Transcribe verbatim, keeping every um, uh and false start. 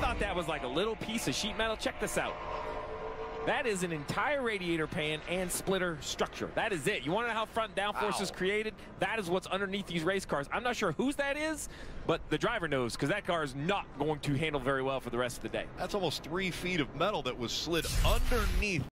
thought that was like a little piece of sheet metal. Check this out. That is an entire radiator pan and splitter structure. That is it. You want to know how front downforce is created? That is what's underneath these race cars. I'm not sure whose that is, but the driver knows, because that car is not going to handle very well for the rest of the day. That's almost three feet of metal that was slid underneath